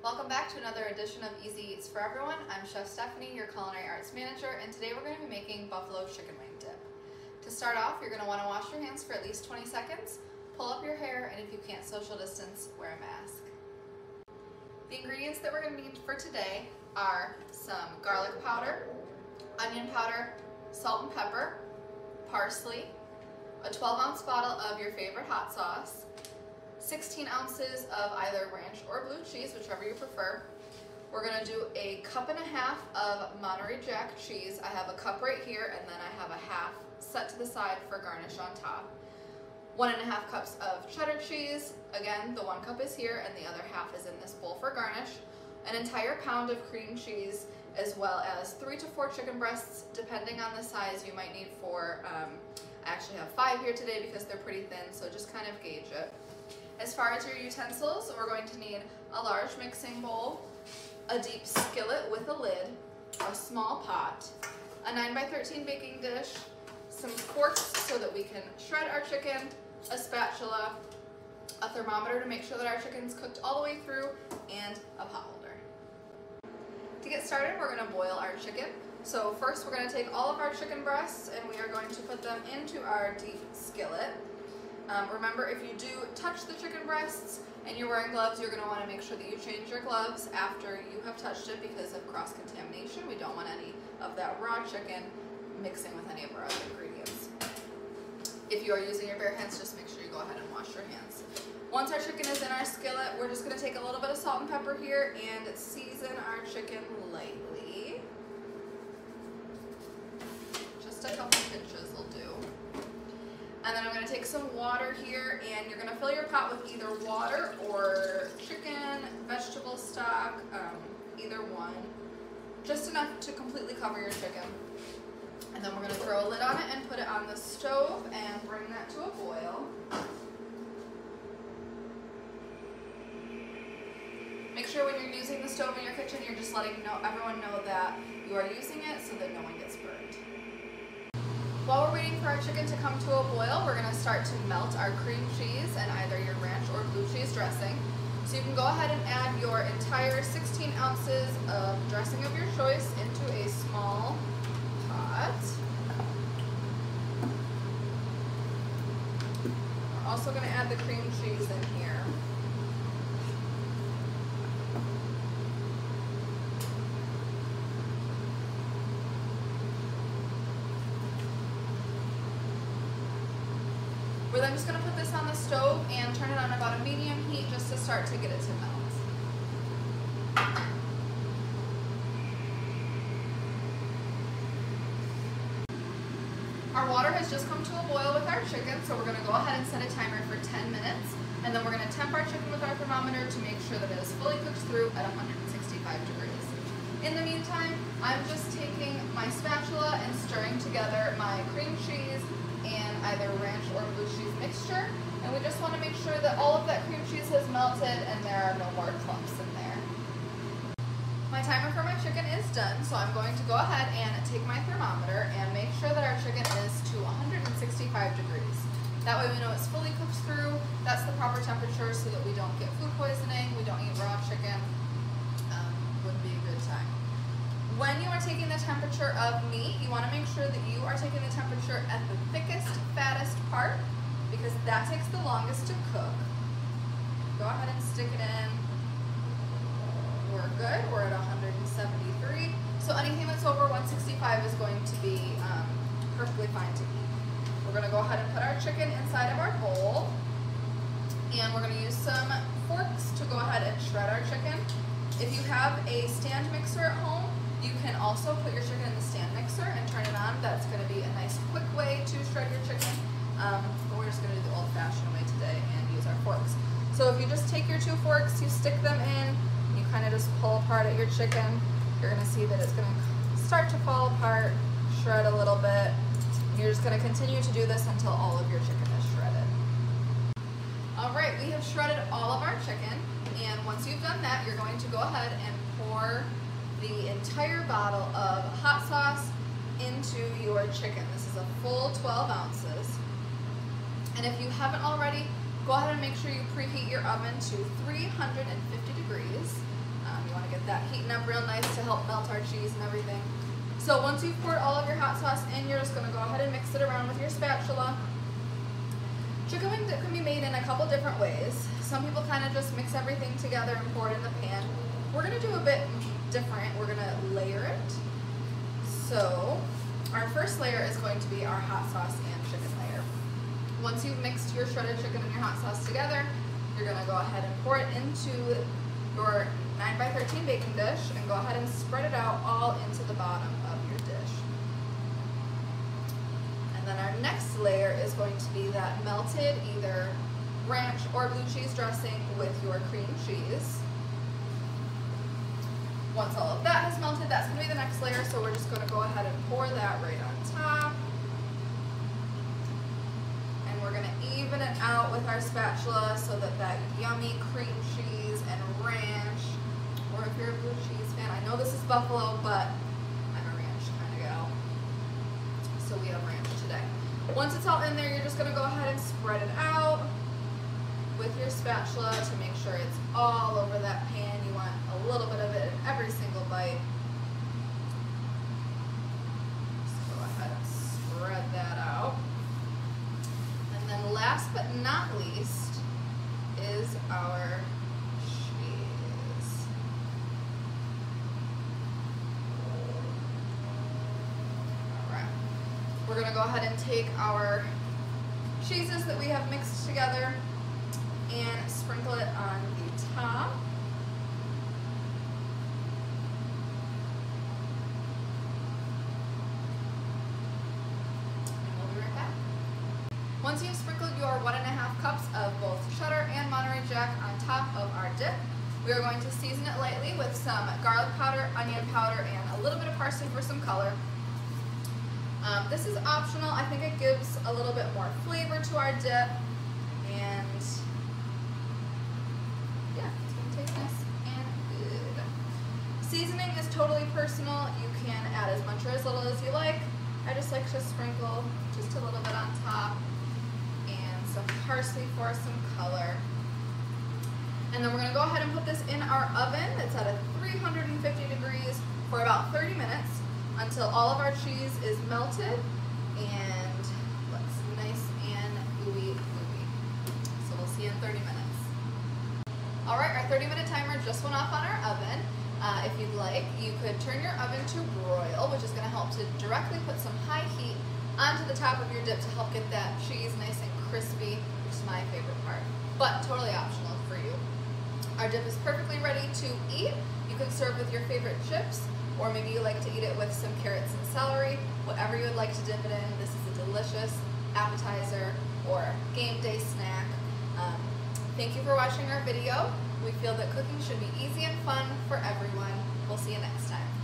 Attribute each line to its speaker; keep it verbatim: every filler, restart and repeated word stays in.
Speaker 1: Welcome back to another edition of Easy Eats for Everyone. I'm Chef Stephanie, your Culinary Arts Manager, and today we're going to be making buffalo chicken wing dip. To start off, you're going to want to wash your hands for at least twenty seconds, pull up your hair, and if you can't social distance, wear a mask. The ingredients that we're going to need for today are some garlic powder, onion powder, salt and pepper, parsley, a twelve ounce bottle of your favorite hot sauce, sixteen ounces of either ranch or blue cheese, whichever you prefer. We're gonna do a cup and a half of Monterey Jack cheese. I have a cup right here, and then I have a half set to the side for garnish on top. One and a half cups of cheddar cheese. Again, the one cup is here, and the other half is in this bowl for garnish. An entire pound of cream cheese, as well as three to four chicken breasts, depending on the size you might need for, um, I actually have five here today because they're pretty thin, so just kind of gauge it. As far as your utensils, we're going to need a large mixing bowl, a deep skillet with a lid, a small pot, a nine by thirteen baking dish, some forks so that we can shred our chicken, a spatula, a thermometer to make sure that our chicken's cooked all the way through, and a pot holder. To get started, we're going to boil our chicken. So first we're going to take all of our chicken breasts and we are going to put them into our deep skillet. Um, remember, if you do touch the chicken breasts and you're wearing gloves, you're going to want to make sure that you change your gloves after you have touched it because of cross-contamination. We don't want any of that raw chicken mixing with any of our other ingredients. If you are using your bare hands, just make sure you go ahead and wash your hands. Once our chicken is in our skillet, we're just going to take a little bit of salt and pepper here and season our chicken lightly. Just a couple pinches will do. And then I'm going to take some water here, and you're going to fill your pot with either water or chicken, vegetable stock, um, either one. Just enough to completely cover your chicken. And then we're going to throw a lid on it and put it on the stove and bring that to a boil. Make sure when you're using the stove in your kitchen, you're just letting know, everyone know that you are using it so that no one gets burned. While we're waiting for our chicken to come to a boil, we're going to start to melt our cream cheese and either your ranch or blue cheese dressing. So you can go ahead and add your entire sixteen ounces of dressing of your choice into a small pot. We're also going to add the cream cheese in here. We're then just going to put this on the stove and turn it on about a medium heat just to start to get it to melt. Our water has just come to a boil with our chicken, so we're going to go ahead and set a timer for ten minutes, and then we're going to temp our chicken with our thermometer to make sure that it is fully cooked through at one hundred sixty-five degrees. In the meantime, I'm just taking my spatula and stirring together my cream cheese and either ranch or blue cheese mixture, and we just want to make sure that all of that cream cheese has melted and there are no more clumps in there. My timer for my chicken is done, so I'm going to go ahead and take my thermometer and make sure that our chicken is to one hundred sixty-five degrees. That way we know it's fully cooked through, that's the proper temperature so that we don't get food poisoning, we don't eat raw chicken. Um, wouldn't be a good time. When you are taking the temperature of meat, you want to make sure that you are taking the temperature at the thickest, fattest part, because that takes the longest to cook. Go ahead and stick it in. We're good. We're at one hundred seventy-three. So anything that's over one sixty-five is going to be um, perfectly fine to eat. We're going to go ahead and put our chicken inside of our bowl. And we're going to use some forks to go ahead and shred our chicken. If you have a stand mixer at home, you can also put your chicken in the stand mixer and turn it on. That's going to be a nice quick way to shred your chicken. Um, but we're just going to do the old-fashioned way today and use our forks. So if you just take your two forks, you stick them in, you kind of just pull apart at your chicken, you're going to see that it's going to start to fall apart, shred a little bit. You're just going to continue to do this until all of your chicken is shredded. Alright, we have shredded all of our chicken, and once you've done that, you're going to go ahead and pour the entire bottle of hot sauce into your chicken. This is a full twelve ounces. And if you haven't already, go ahead and make sure you preheat your oven to three hundred fifty degrees. that heating up real nice to help melt our cheese and everything. So once you've poured all of your hot sauce in, you're just gonna go ahead and mix it around with your spatula. Chicken wing dip can be made in a couple different ways. Some people kind of just mix everything together and pour it in the pan. We're gonna do a bit different. We're gonna layer it. So our first layer is going to be our hot sauce and chicken layer. Once you've mixed your shredded chicken and your hot sauce together, you're gonna go ahead and pour it into your nine by thirteen baking dish and go ahead and spread it out all into the bottom of your dish. And then our next layer is going to be that melted either ranch or blue cheese dressing with your cream cheese. Once all of that has melted, that's going to be the next layer, so we're just going to go ahead and pour that right on top. And we're going to even it out with our spatula so that that yummy cream cheese and ranch, or if you're a blue cheese fan, I know this is buffalo, but I'm a ranch kind of gal, so we have ranch today. Once it's all in there, you're just going to go ahead and spread it out with your spatula to make sure it's all over that pan. You want a little bit of it in every single bite. Just go ahead and spread that out. And then last but not least is our cheese. Alright. We're going to go ahead and take our cheeses that we have mixed together and sprinkle it on the top. And we'll be right back. Once you've sprinkled your one and a half cups of both cheddar and Monterey Jack on top of our dip, we are going to season it lightly with some garlic powder, onion powder, and a little bit of parsley for some color. Um, this is optional. I think it gives a little bit more flavor to our dip, and yeah, it's going to taste nice and good. Seasoning is totally personal. You can add as much or as little as you like. I just like to sprinkle just a little bit on top and some parsley for some color. And then we're going to go ahead and put this in our oven. It's at a three hundred fifty degrees for about thirty minutes until all of our cheese is melted and looks nice and gooey gooey. So we'll see you in thirty minutes. Alright, our thirty minute timer just went off on our oven. Uh, if you'd like, you could turn your oven to broil, which is going to help to directly put some high heat onto the top of your dip to help get that cheese nice and crispy, which is my favorite part, but totally optional for you. Our dip is perfectly ready to eat. You can serve with your favorite chips, or maybe you like to eat it with some carrots and celery. Whatever you would like to dip it in, this is a delicious appetizer or game day snack. Um, thank you for watching our video. We feel that cooking should be easy and fun for everyone. We'll see you next time.